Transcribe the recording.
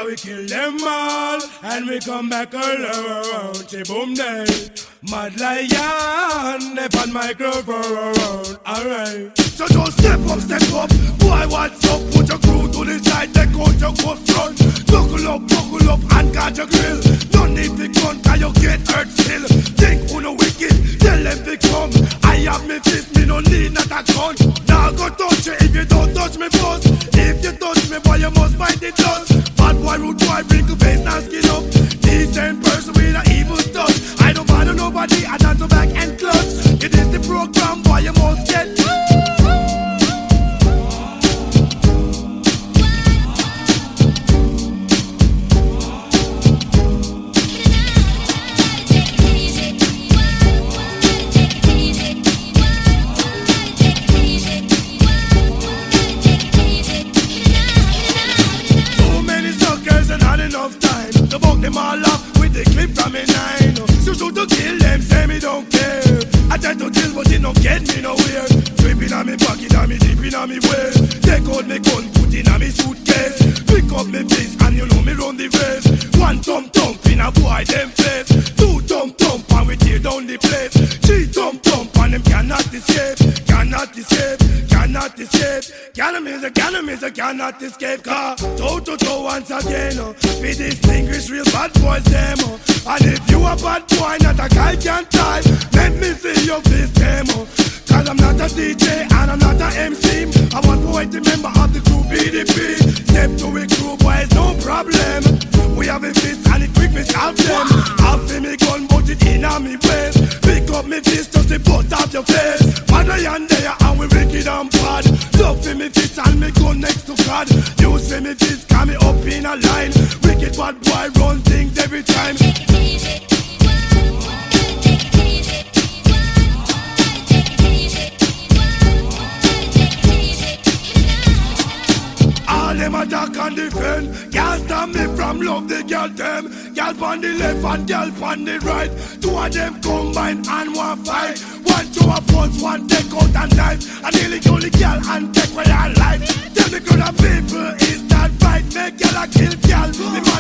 Cause we kill them all and we come back alone. Say boom day, Mad Lion, they on microphone. Alright. So just step up. Boy, what's up? Put your crew to the side, take out your go front. Buckle up and guard your grill. Don't need the gun, cause you get hurt still. Think who no wicked, tell them to come. I have me fist, me no need not a gun. Now go touch you if you don't touch me first. If you touch me, boy, you must bite the dust. Bad boy, rude boy, wrinkle face, now skin up. Decent person with an evil touch. I don't bother nobody, I dance to back and clutch. It is the program, boy, you must get. Enough time to buck them all up with the clip from me 9. So shoot to kill them, say me don't care. I try to deal but it don't get me nowhere. Tripping on me pocket and me dipping on me waist. Take out me gun, put in on me suitcase. Pick up me fist and you know me run the race. One thump in a boy them face. Two thump and we tear down the place. Three thump and them cannot escape. Cannot escape. Cannot escape. Car toe to toe once again. We distinguish real bad boys them. And if you a bad boy, not a guy can type. Let me see your face demo. Cause I'm not a DJ and I'm not a MC. I want boy to member of the crew BDP. Step to a crew boys, no problem. We have a fist and it quick me stop them. I've seen me gun but it in on me waist. Pick up me fist just to put out your face. Mother and there and we wicked and bad. Love for me fist and me gun next to God. You see me fist come me up in a line. Wicked bad boy run things every time. Them attack and defend. Can't stop me from love the girl them. Girl on the left and girl on the right. Two of them combine and one fight. One to a punch, one take out and knife. And nearly kill the girl and take away her life. Tell me good people is that right. Make girl a kill girl.